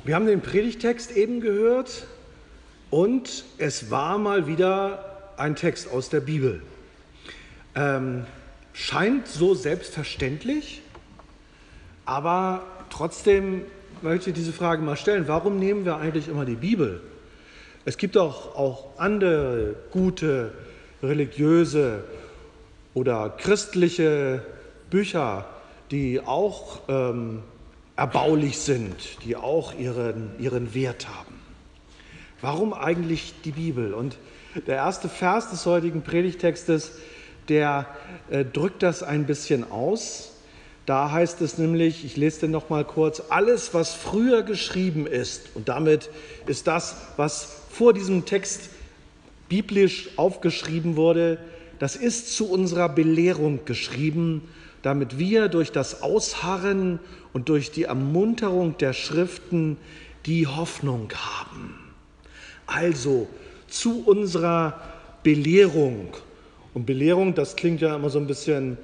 Wir haben den Predigtext eben gehört und es war mal wieder ein Text aus der Bibel. Scheint so selbstverständlich, aber trotzdem möchte ich diese Frage mal stellen. Warum nehmen wir eigentlich immer die Bibel? Es gibt doch auch andere gute religiöse oder christliche Bücher, die auch erbaulich sind, die auch ihren Wert haben. Warum eigentlich die Bibel? Und der erste Vers des heutigen Predigtextes, der drückt das ein bisschen aus. Da heißt es nämlich, ich lese den noch mal kurz, alles, was früher geschrieben ist, und damit ist das, was vor diesem Text biblisch aufgeschrieben wurde, das ist zu unserer Belehrung geschrieben, damit wir durch das Ausharren und durch die Ermunterung der Schriften die Hoffnung haben. Also zu unserer Belehrung. Und Belehrung, das klingt ja immer so ein bisschen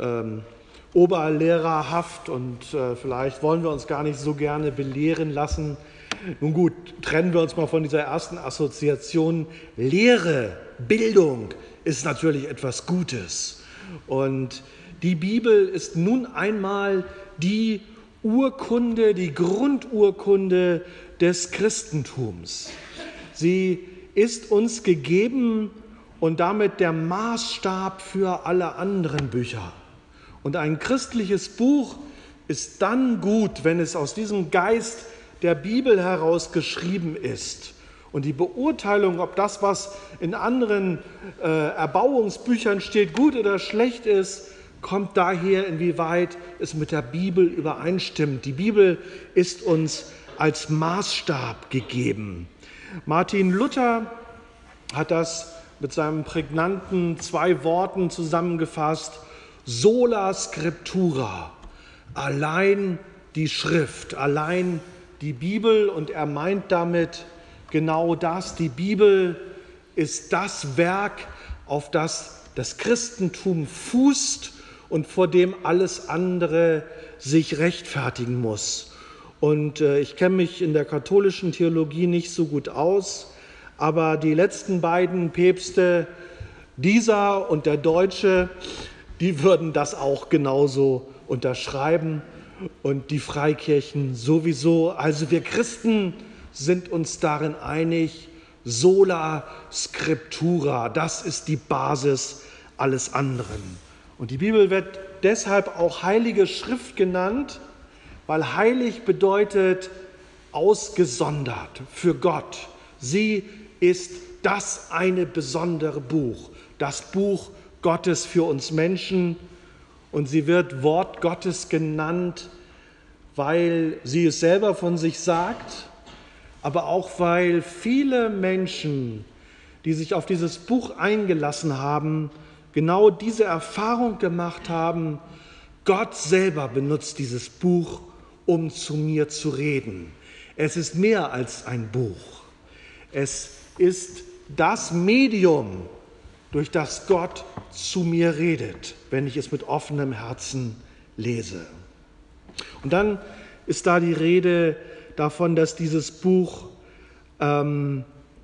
oberlehrerhaft und vielleicht wollen wir uns gar nicht so gerne belehren lassen. Nun gut, trennen wir uns mal von dieser ersten Assoziation. Lehre, Bildung ist natürlich etwas Gutes. Und die Bibel ist nun einmal die Urkunde, die Grundurkunde des Christentums. Sie ist uns gegeben und damit der Maßstab für alle anderen Bücher. Und ein christliches Buch ist dann gut, wenn es aus diesem Geist der Bibel heraus geschrieben ist. Und die Beurteilung, ob das, was in anderen Erbauungsbüchern steht, gut oder schlecht ist, kommt daher, inwieweit es mit der Bibel übereinstimmt. Die Bibel ist uns als Maßstab gegeben. Martin Luther hat das mit seinen prägnanten 2 Worten zusammengefasst: Sola Scriptura, allein die Schrift, allein die Bibel. Und er meint damit genau das. Die Bibel ist das Werk, auf das das Christentum fußt und vor dem alles andere sich rechtfertigen muss. Und ich kenne mich in der katholischen Theologie nicht so gut aus, aber die letzten beiden Päpste, dieser und der Deutsche, die würden das auch genauso unterschreiben und die Freikirchen sowieso. Also wir Christen sind uns darin einig, sola scriptura, das ist die Basis alles anderen. Und die Bibel wird deshalb auch Heilige Schrift genannt, weil heilig bedeutet ausgesondert für Gott. Sie ist das eine besondere Buch, das Buch Gottes für uns Menschen. Und sie wird Wort Gottes genannt, weil sie es selber von sich sagt, aber auch weil viele Menschen, die sich auf dieses Buch eingelassen haben, genau diese Erfahrung gemacht haben: Gott selber benutzt dieses Buch, um zu mir zu reden. Es ist mehr als ein Buch. Es ist das Medium, durch das Gott zu mir redet, wenn ich es mit offenem Herzen lese. Und dann ist da die Rede davon, dass dieses Buch ein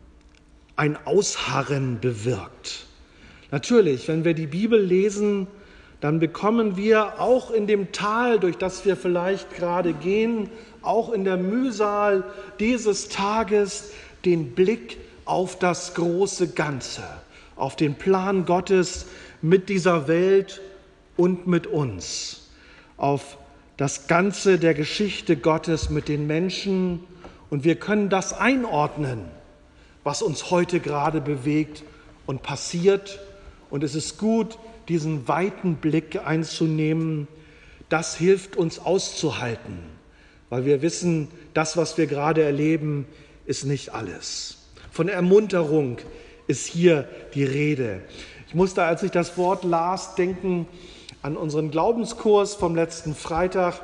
Ausharren bewirkt. Natürlich, wenn wir die Bibel lesen, dann bekommen wir auch in dem Tal, durch das wir vielleicht gerade gehen, auch in der Mühsal dieses Tages den Blick auf das große Ganze, auf den Plan Gottes mit dieser Welt und mit uns, auf das Ganze der Geschichte Gottes mit den Menschen. Und wir können das einordnen, was uns heute gerade bewegt und passiert. Und es ist gut, diesen weiten Blick einzunehmen. Das hilft uns auszuhalten, weil wir wissen, das, was wir gerade erleben, ist nicht alles. Von Ermunterung ist hier die Rede. Ich musste, als ich das Wort las, denken an unseren Glaubenskurs vom letzten Freitag,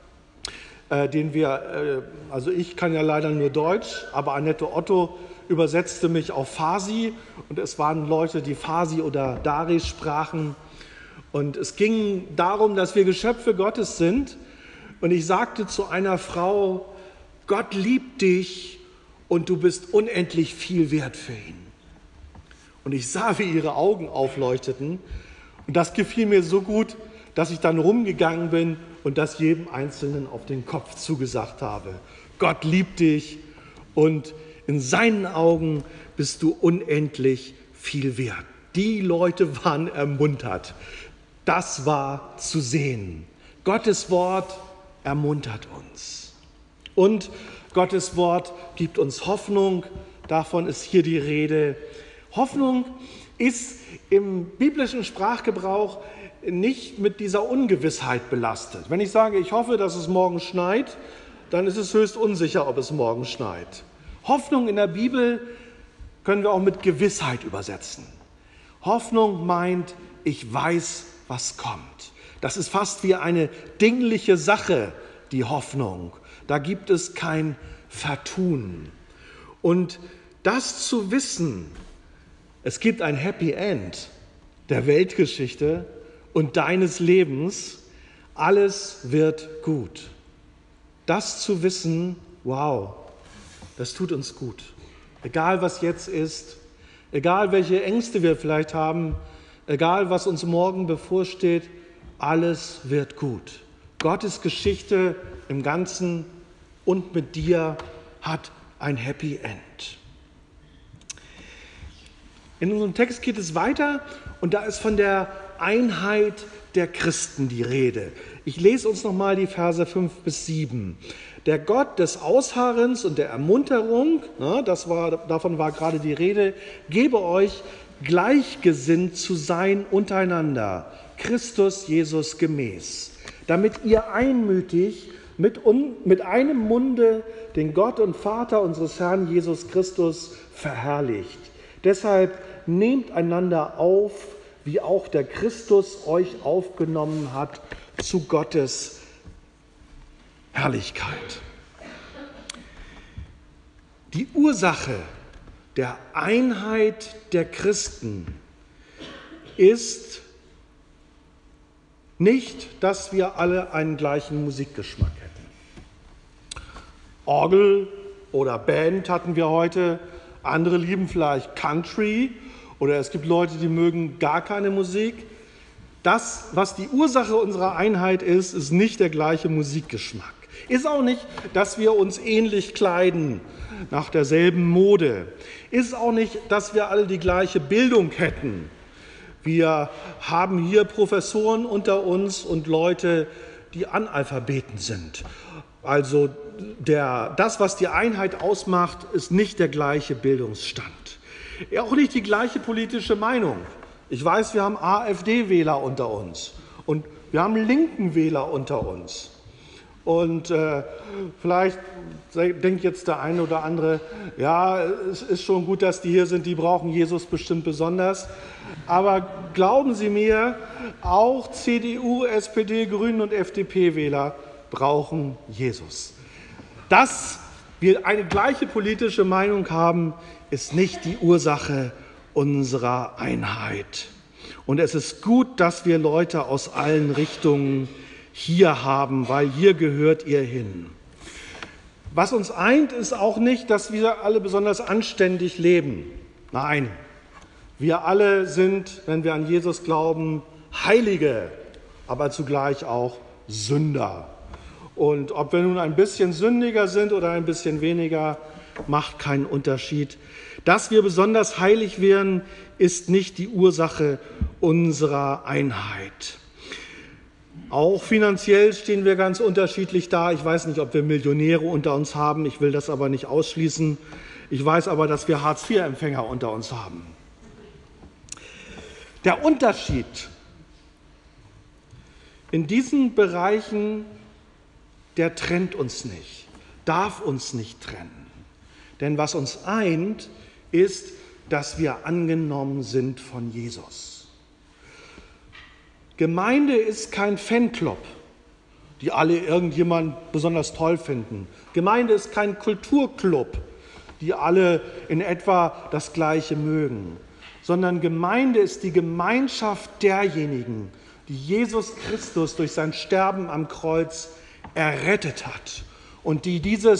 den wir, also ich kann ja leider nur Deutsch, aber Annette Otto übersetzte mich auf Farsi und es waren Leute, die Farsi oder Dari sprachen. Und es ging darum, dass wir Geschöpfe Gottes sind. Und ich sagte zu einer Frau, Gott liebt dich und du bist unendlich viel wert für ihn. Und ich sah, wie ihre Augen aufleuchteten. Und das gefiel mir so gut, dass ich dann rumgegangen bin und das jedem Einzelnen auf den Kopf zugesagt habe. Gott liebt dich und in seinen Augen bist du unendlich viel wert. Die Leute waren ermuntert. Das war zu sehen. Gottes Wort ermuntert uns. Und Gottes Wort gibt uns Hoffnung. Davon ist hier die Rede. Hoffnung ist im biblischen Sprachgebrauch nicht mit dieser Ungewissheit belastet. Wenn ich sage, ich hoffe, dass es morgen schneit, dann ist es höchst unsicher, ob es morgen schneit. Hoffnung in der Bibel können wir auch mit Gewissheit übersetzen. Hoffnung meint, ich weiß, was kommt. Das ist fast wie eine dingliche Sache, die Hoffnung. Da gibt es kein Vertun. Und das zu wissen, es gibt ein Happy End der Weltgeschichte und deines Lebens, alles wird gut. Das zu wissen, wow, das tut uns gut. Egal was jetzt ist, egal welche Ängste wir vielleicht haben, egal was uns morgen bevorsteht, alles wird gut. Gottes Geschichte im Ganzen und mit dir hat ein Happy End. In unserem Text geht es weiter und da ist von der Einheit der Christen die Rede. Ich lese uns nochmal die Verse 5 bis 7. Der Gott des Ausharrens und der Ermunterung, davon war gerade die Rede, gebe euch gleichgesinnt zu sein untereinander, Christus Jesus gemäß, damit ihr einmütig mit einem Munde den Gott und Vater unseres Herrn Jesus Christus verherrlicht. Deshalb nehmt einander auf, wie auch der Christus euch aufgenommen hat, zu Gottes Herrlichkeit. Die Ursache der Einheit der Christen ist nicht, dass wir alle einen gleichen Musikgeschmack hätten. Orgel oder Band hatten wir heute, andere lieben vielleicht Country oder es gibt Leute, die mögen gar keine Musik. Das, was die Ursache unserer Einheit ist, ist nicht der gleiche Musikgeschmack. Ist auch nicht, dass wir uns ähnlich kleiden, nach derselben Mode. Ist auch nicht, dass wir alle die gleiche Bildung hätten. Wir haben hier Professoren unter uns und Leute, die Analphabeten sind. Also das, was die Einheit ausmacht, ist nicht der gleiche Bildungsstand. Auch nicht die gleiche politische Meinung. Ich weiß, wir haben AfD-Wähler unter uns und wir haben linken Wähler unter uns. Und vielleicht denkt jetzt der eine oder andere, ja, es ist schon gut, dass die hier sind, die brauchen Jesus bestimmt besonders. Aber glauben Sie mir, auch CDU, SPD, Grünen und FDP-Wähler brauchen Jesus. Dass wir eine gleiche politische Meinung haben, ist nicht die Ursache unserer Einheit. Und es ist gut, dass wir Leute aus allen Richtungen hier haben, weil hier gehört ihr hin. Was uns eint, ist auch nicht, dass wir alle besonders anständig leben. Nein, wir alle sind, wenn wir an Jesus glauben, Heilige, aber zugleich auch Sünder. Und ob wir nun ein bisschen sündiger sind oder ein bisschen weniger, macht keinen Unterschied. Dass wir besonders heilig werden, ist nicht die Ursache unserer Einheit. Auch finanziell stehen wir ganz unterschiedlich da. Ich weiß nicht, ob wir Millionäre unter uns haben. Ich will das aber nicht ausschließen. Ich weiß aber, dass wir Hartz-IV-Empfänger unter uns haben. Der Unterschied in diesen Bereichen, der trennt uns nicht, darf uns nicht trennen. Denn was uns eint, ist, dass wir angenommen sind von Jesus. Gemeinde ist kein Fanclub, die alle irgendjemanden besonders toll finden. Gemeinde ist kein Kulturclub, die alle in etwa das Gleiche mögen. Sondern Gemeinde ist die Gemeinschaft derjenigen, die Jesus Christus durch sein Sterben am Kreuz errettet hat und die dieses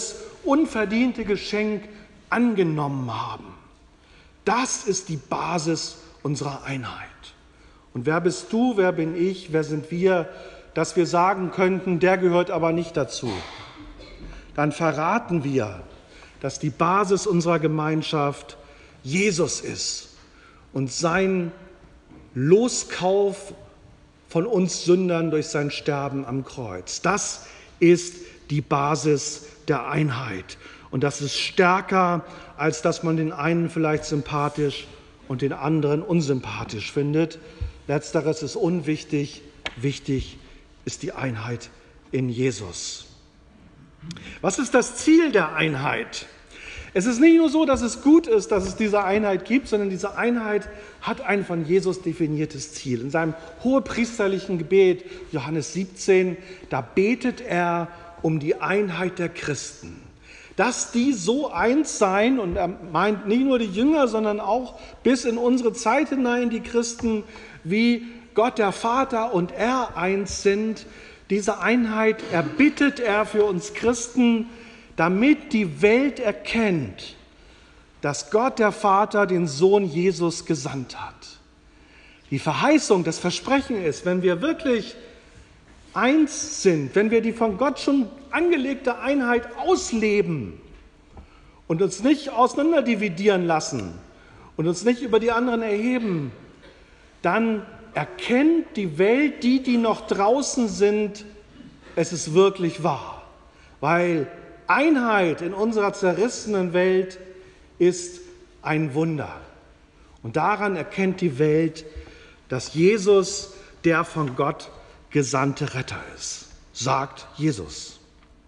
unverdiente Geschenk angenommen haben. Das ist die Basis unserer Einheit. Und wer bist du, wer bin ich, wer sind wir, dass wir sagen könnten, der gehört aber nicht dazu? Dann verraten wir, dass die Basis unserer Gemeinschaft Jesus ist und sein Loskauf von uns Sündern durch sein Sterben am Kreuz. Das ist die Basis der Einheit. Und das ist stärker, als dass man den einen vielleicht sympathisch und den anderen unsympathisch findet. Letzteres ist unwichtig. Wichtig ist die Einheit in Jesus. Was ist das Ziel der Einheit? Es ist nicht nur so, dass es gut ist, dass es diese Einheit gibt, sondern diese Einheit hat ein von Jesus definiertes Ziel. In seinem hohepriesterlichen Gebet, Johannes 17, da betet er um die Einheit der Christen. Dass die so eins seien, und er meint nicht nur die Jünger, sondern auch bis in unsere Zeit hinein die Christen, wie Gott der Vater und er eins sind. Diese Einheit erbittet er für uns Christen, damit die Welt erkennt, dass Gott der Vater den Sohn Jesus gesandt hat. Die Verheißung, das Versprechen ist, wenn wir wirklich eins sind, wenn wir die von Gott schon angelegte Einheit ausleben und uns nicht auseinanderdividieren lassen und uns nicht über die anderen erheben, dann erkennt die Welt, die noch draußen sind, es ist wirklich wahr. Weil Einheit in unserer zerrissenen Welt ist ein Wunder. Und daran erkennt die Welt, dass Jesus der von Gott gesandte Retter ist, sagt Jesus.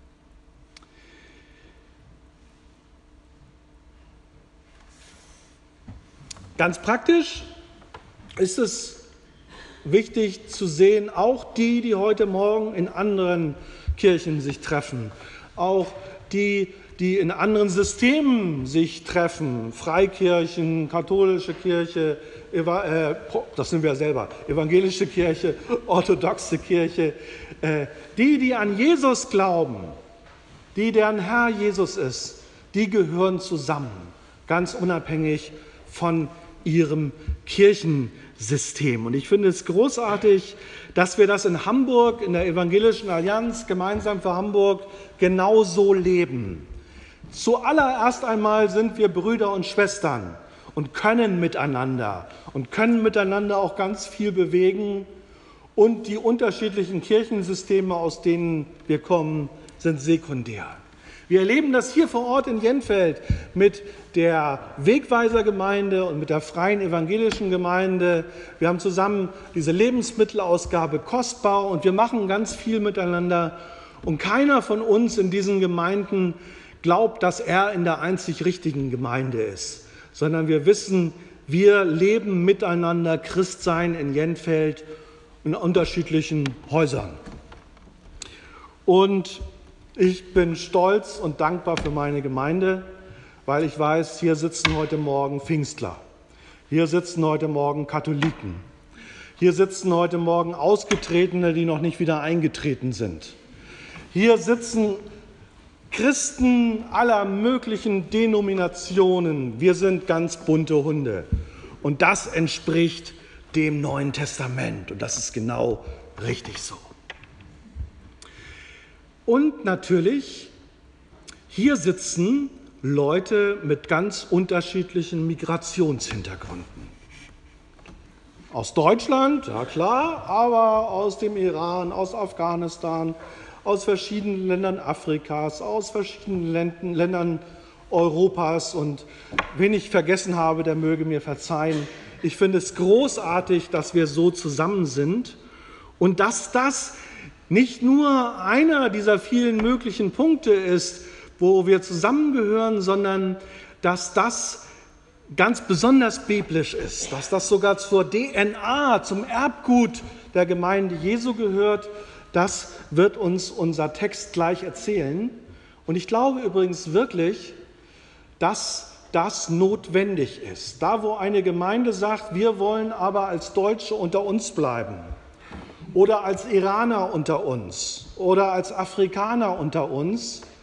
Ganz praktisch ist es wichtig zu sehen, auch die heute Morgen in anderen Kirchen sich treffen, auch die in anderen Systemen sich treffen, Freikirchen, katholische Kirche, das sind wir selber, evangelische Kirche, orthodoxe Kirche, die an Jesus glauben, deren Herr Jesus ist, die gehören zusammen, ganz unabhängig von ihrem Kirchensystem. Und ich finde es großartig, dass wir das in Hamburg, in der Evangelischen Allianz, gemeinsam für Hamburg, genauso leben. Zuallererst einmal sind wir Brüder und Schwestern und können miteinander auch ganz viel bewegen. Und die unterschiedlichen Kirchensysteme, aus denen wir kommen, sind sekundär. Wir erleben das hier vor Ort in Jenfeld mit der Wegweisergemeinde und mit der Freien Evangelischen Gemeinde. Wir haben zusammen diese Lebensmittelausgabe Kostbar und wir machen ganz viel miteinander. Und keiner von uns in diesen Gemeinden glaubt, dass er in der einzig richtigen Gemeinde ist, sondern wir wissen, wir leben miteinander Christsein in Jenfeld in unterschiedlichen Häusern. Und ich bin stolz und dankbar für meine Gemeinde, weil ich weiß, hier sitzen heute Morgen Pfingstler, hier sitzen heute Morgen Katholiken, hier sitzen heute Morgen Ausgetretene, die noch nicht wieder eingetreten sind. Hier sitzen Christen aller möglichen Denominationen. Wir sind ganz bunte Hunde. Und das entspricht dem Neuen Testament. Und das ist genau richtig so. Und natürlich, hier sitzen Leute mit ganz unterschiedlichen Migrationshintergründen. Aus Deutschland, ja klar, aber aus dem Iran, aus Afghanistan, aus verschiedenen Ländern Afrikas, aus verschiedenen Ländern Europas. Und wen ich vergessen habe, der möge mir verzeihen. Ich finde es großartig, dass wir so zusammen sind und dass das nicht nur einer dieser vielen möglichen Punkte ist, wo wir zusammengehören, sondern dass das ganz besonders biblisch ist, dass das sogar zur DNA, zum Erbgut der Gemeinde Jesu gehört. Das wird uns unser Text gleich erzählen. Und ich glaube übrigens wirklich, dass das notwendig ist. Da, wo eine Gemeinde sagt, wir wollen aber als Deutsche unter uns bleiben oder als Iraner unter uns oder als Afrikaner unter uns,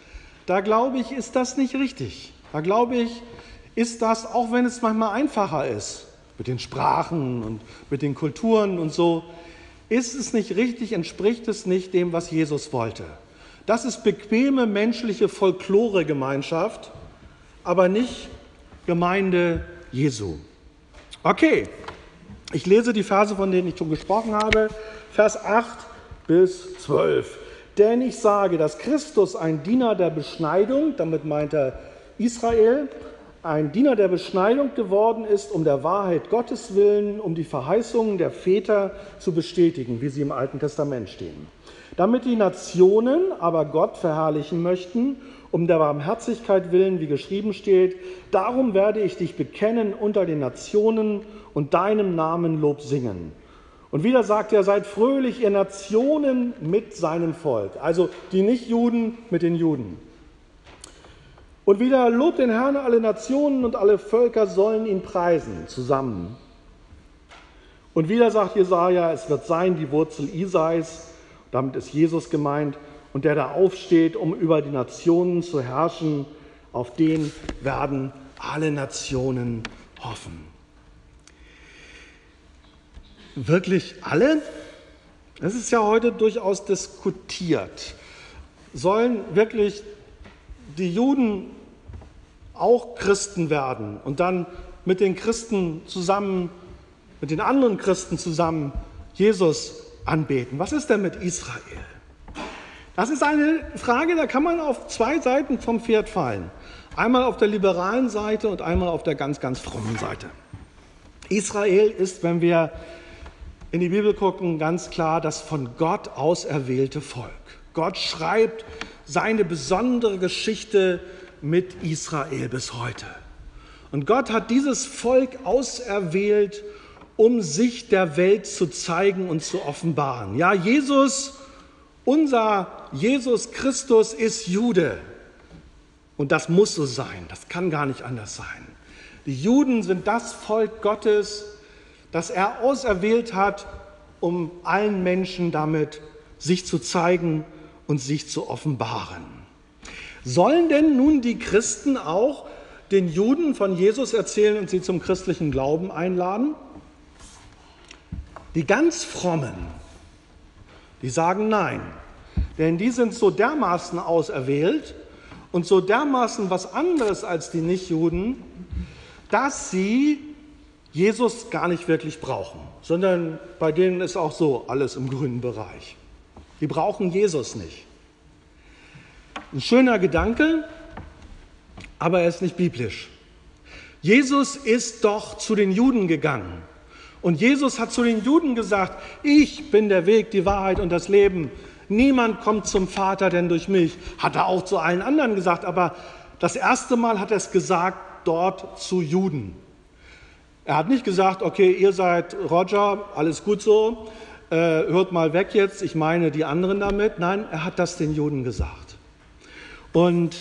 Da glaube ich, ist das nicht richtig. Da glaube ich, ist das, auch wenn es manchmal einfacher ist, mit den Sprachen und mit den Kulturen und so, ist es nicht richtig, entspricht es nicht dem, was Jesus wollte. Das ist bequeme menschliche Folklore-Gemeinschaft, aber nicht Gemeinde Jesu. Okay, ich lese die Verse, von denen ich schon gesprochen habe, Vers 8 bis 12. Denn ich sage, dass Christus ein Diener der Beschneidung, damit meint er Israel, ein Diener der Beschneidung geworden ist, um der Wahrheit Gottes willen, um die Verheißungen der Väter zu bestätigen, wie sie im Alten Testament stehen. Damit die Nationen aber Gott verherrlichen möchten, um der Barmherzigkeit willen, wie geschrieben steht, darum werde ich dich bekennen unter den Nationen und deinem Namen Lob singen. Und wieder sagt er, seid fröhlich, ihr Nationen mit seinem Volk, also die Nichtjuden mit den Juden. Und wieder lobt den Herrn, alle Nationen und alle Völker sollen ihn preisen, zusammen. Und wieder sagt Jesaja, es wird sein die Wurzel Isais, damit ist Jesus gemeint, und der da aufsteht, um über die Nationen zu herrschen, auf den werden alle Nationen hoffen. Wirklich alle? Das ist ja heute durchaus diskutiert. Sollen wirklich die Juden auch Christen werden und dann mit den Christen zusammen, mit den anderen Christen zusammen Jesus anbeten? Was ist denn mit Israel? Das ist eine Frage, da kann man auf zwei Seiten vom Pferd fallen. Einmal auf der liberalen Seite und einmal auf der ganz, ganz frommen Seite. Israel ist, wenn wir in die Bibel gucken, ganz klar das von Gott auserwählte Volk. Gott schreibt seine besondere Geschichte mit Israel bis heute. Und Gott hat dieses Volk auserwählt, um sich der Welt zu zeigen und zu offenbaren. Ja, unser Jesus Christus ist Jude. Und das muss so sein, das kann gar nicht anders sein. Die Juden sind das Volk Gottes, das er auserwählt hat, um allen Menschen damit sich zu zeigen und sich zu offenbaren. Sollen denn nun die Christen auch den Juden von Jesus erzählen und sie zum christlichen Glauben einladen? Die ganz Frommen, die sagen nein, denn die sind so dermaßen auserwählt und so dermaßen was anderes als die Nichtjuden, dass sie Jesus gar nicht wirklich brauchen, sondern bei denen ist auch so alles im grünen Bereich. Die brauchen Jesus nicht. Ein schöner Gedanke, aber er ist nicht biblisch. Jesus ist doch zu den Juden gegangen. Und Jesus hat zu den Juden gesagt, ich bin der Weg, die Wahrheit und das Leben. Niemand kommt zum Vater denn durch mich. Hat er auch zu allen anderen gesagt, aber das erste Mal hat er es gesagt dort zu Juden. Er hat nicht gesagt, okay, ihr seid Roger, alles gut so, hört mal weg jetzt, ich meine die anderen damit. Nein, er hat das den Juden gesagt. Und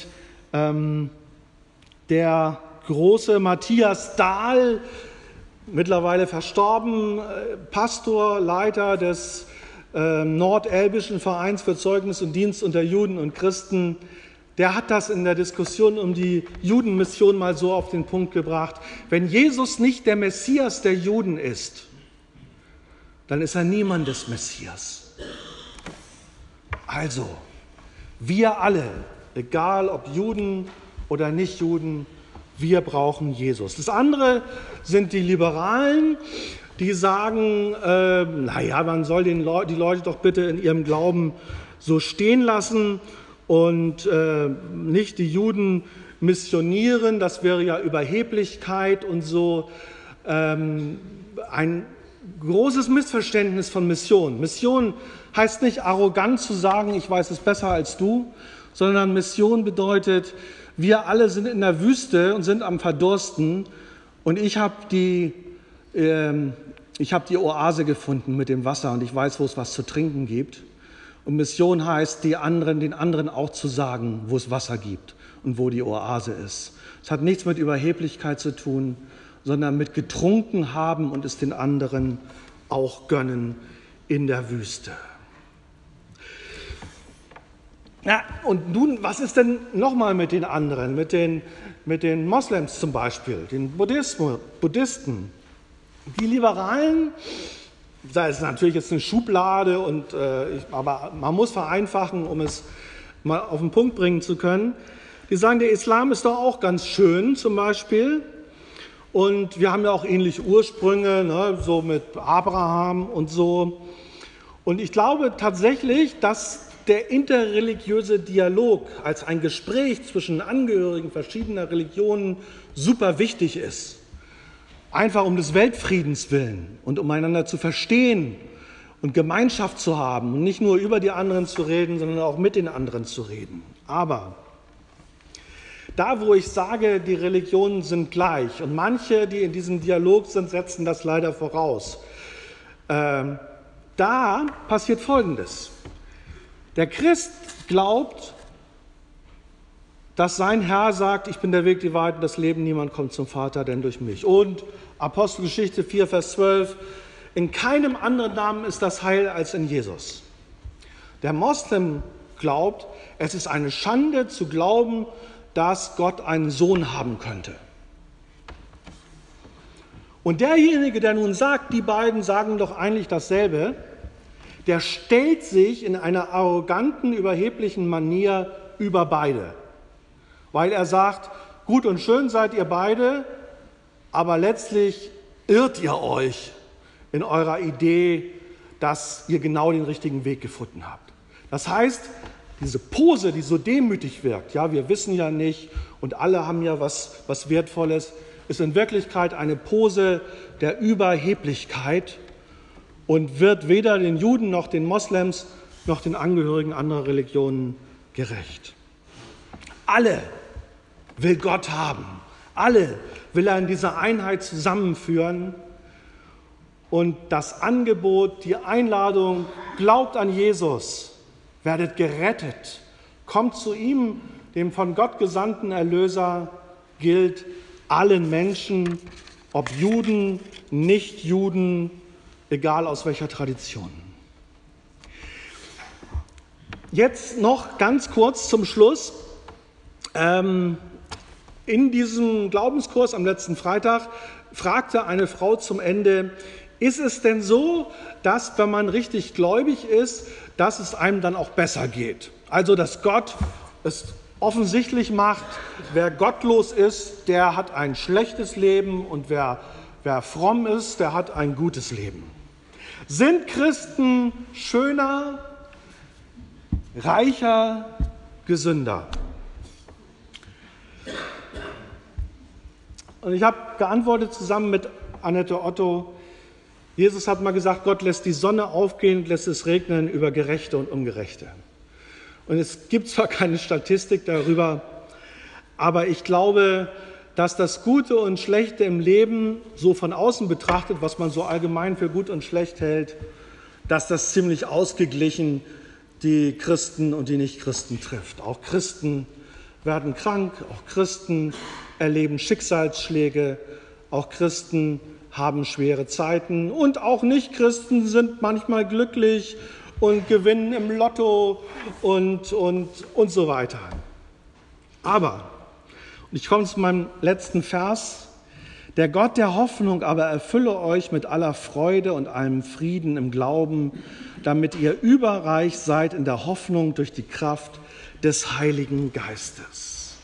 der große Matthias Dahl, mittlerweile verstorben, Pastor, Leiter des Nordelbischen Vereins für Zeugnis und Dienst unter Juden und Christen, der hat das in der Diskussion um die Judenmission mal so auf den Punkt gebracht: Wenn Jesus nicht der Messias der Juden ist, dann ist er niemandes Messias. Also, wir alle, egal ob Juden oder Nichtjuden, wir brauchen Jesus. Das andere sind die Liberalen, die sagen, naja, man soll die Leute doch bitte in ihrem Glauben so stehen lassen und nicht die Juden missionieren, das wäre ja Überheblichkeit und so. Ein großes Missverständnis von Mission. Mission heißt nicht arrogant zu sagen, ich weiß es besser als du, sondern Mission bedeutet, wir alle sind in der Wüste und sind am Verdursten und ich habe die Oase gefunden mit dem Wasser und ich weiß, wo es was zu trinken gibt. Und Mission heißt, den anderen auch zu sagen, wo es Wasser gibt und wo die Oase ist. Es hat nichts mit Überheblichkeit zu tun, sondern mit getrunken haben und es den anderen auch gönnen in der Wüste. Ja, und nun, was ist denn nochmal mit den anderen, mit den Moslems zum Beispiel, den Buddhisten? Die Liberalen, das ist natürlich jetzt eine Schublade, aber man muss vereinfachen, um es mal auf den Punkt bringen zu können. Die sagen, der Islam ist doch auch ganz schön zum Beispiel. Und wir haben ja auch ähnliche Ursprünge, ne, so mit Abraham und so. Und ich glaube tatsächlich, dass der interreligiöse Dialog als ein Gespräch zwischen Angehörigen verschiedener Religionen super wichtig ist. Einfach um des Weltfriedens willen und um einander zu verstehen und Gemeinschaft zu haben und nicht nur über die anderen zu reden, sondern auch mit den anderen zu reden. Aber da, wo ich sage, die Religionen sind gleich und manche, die in diesem Dialog sind, setzen das leider voraus, da passiert Folgendes. Der Christ glaubt, dass sein Herr sagt, ich bin der Weg, die Wahrheit und das Leben, niemand kommt zum Vater, denn durch mich. Und Apostelgeschichte 4, Vers 12, in keinem anderen Namen ist das Heil als in Jesus. Der Moslem glaubt, es ist eine Schande zu glauben, dass Gott einen Sohn haben könnte. Und derjenige, der nun sagt, die beiden sagen doch eigentlich dasselbe, der stellt sich in einer arroganten, überheblichen Manier über beide. Weil er sagt, gut und schön seid ihr beide, aber letztlich irrt ihr euch in eurer Idee, dass ihr genau den richtigen Weg gefunden habt. Das heißt, diese Pose, die so demütig wirkt, ja, wir wissen ja nicht und alle haben ja was Wertvolles, ist in Wirklichkeit eine Pose der Überheblichkeit und wird weder den Juden noch den Moslems noch den Angehörigen anderer Religionen gerecht. Alle will Gott haben, alle will er in dieser Einheit zusammenführen und das Angebot, die Einladung, glaubt an Jesus, werdet gerettet, kommt zu ihm, dem von Gott gesandten Erlöser, gilt allen Menschen, ob Juden, Nichtjuden, egal aus welcher Tradition. Jetzt noch ganz kurz zum Schluss. In diesem Glaubenskurs am letzten Freitag fragte eine Frau zum Ende, ist es denn so, dass, wenn man richtig gläubig ist, dass es einem dann auch besser geht? Also, dass Gott es offensichtlich macht, wer gottlos ist, der hat ein schlechtes Leben und wer fromm ist, der hat ein gutes Leben. Sind Christen schöner, reicher, gesünder? Und ich habe geantwortet zusammen mit Annette Otto, Jesus hat mal gesagt, Gott lässt die Sonne aufgehen und lässt es regnen über Gerechte und Ungerechte. Und es gibt zwar keine Statistik darüber, aber ich glaube, dass das Gute und Schlechte im Leben so von außen betrachtet, was man so allgemein für gut und schlecht hält, dass das ziemlich ausgeglichen die Christen und die Nichtchristen trifft. Auch Christen werden krank, auch Christen erleben Schicksalsschläge, auch Christen haben schwere Zeiten und auch Nichtchristen sind manchmal glücklich und gewinnen im Lotto und so weiter. Aber, und ich komme zu meinem letzten Vers, der Gott der Hoffnung aber erfülle euch mit aller Freude und allem Frieden im Glauben, damit ihr überreich seid in der Hoffnung durch die Kraft des Heiligen Geistes.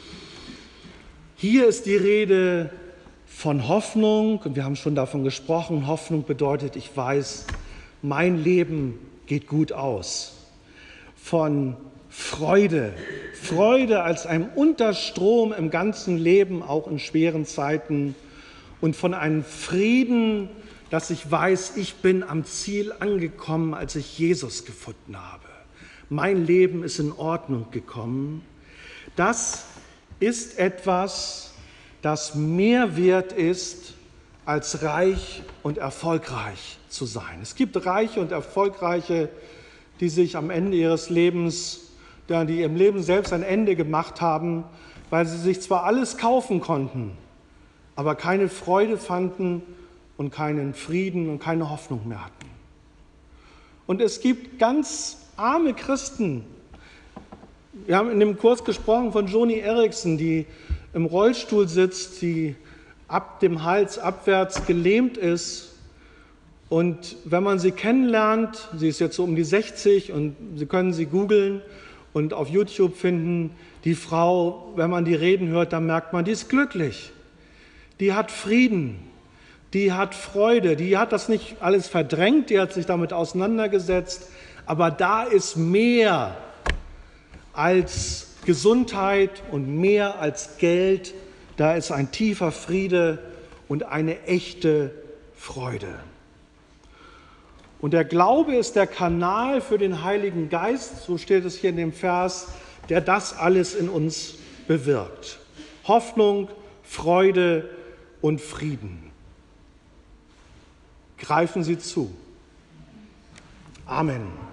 Hier ist die Rede von Hoffnung und wir haben schon davon gesprochen. Hoffnung bedeutet, ich weiß, mein Leben geht gut aus. Von Freude, Freude als einem Unterstrom im ganzen Leben, auch in schweren Zeiten und von einem Frieden, dass ich weiß, ich bin am Ziel angekommen, als ich Jesus gefunden habe. Mein Leben ist in Ordnung gekommen. Das ist etwas, das mehr wert ist, als reich und erfolgreich zu sein. Es gibt Reiche und Erfolgreiche, die sich am Ende ihres Lebens, die im Leben selbst ein Ende gemacht haben, weil sie sich zwar alles kaufen konnten, aber keine Freude fanden und keinen Frieden und keine Hoffnung mehr hatten. Und es gibt ganz arme Christen, Wir haben in dem Kurs gesprochen von Joni Eareckson, die im Rollstuhl sitzt, die ab dem Hals abwärts gelähmt ist. Und wenn man sie kennenlernt, sie ist jetzt so um die 60 und Sie können sie googeln und auf YouTube finden, die Frau, wenn man die reden hört, dann merkt man, die ist glücklich, die hat Frieden, die hat Freude, die hat das nicht alles verdrängt, die hat sich damit auseinandergesetzt, aber da ist mehr als Gesundheit und mehr als Geld, da ist ein tiefer Friede und eine echte Freude. Und der Glaube ist der Kanal für den Heiligen Geist, so steht es hier in dem Vers, der das alles in uns bewirkt. Hoffnung, Freude und Frieden. Greifen Sie zu. Amen.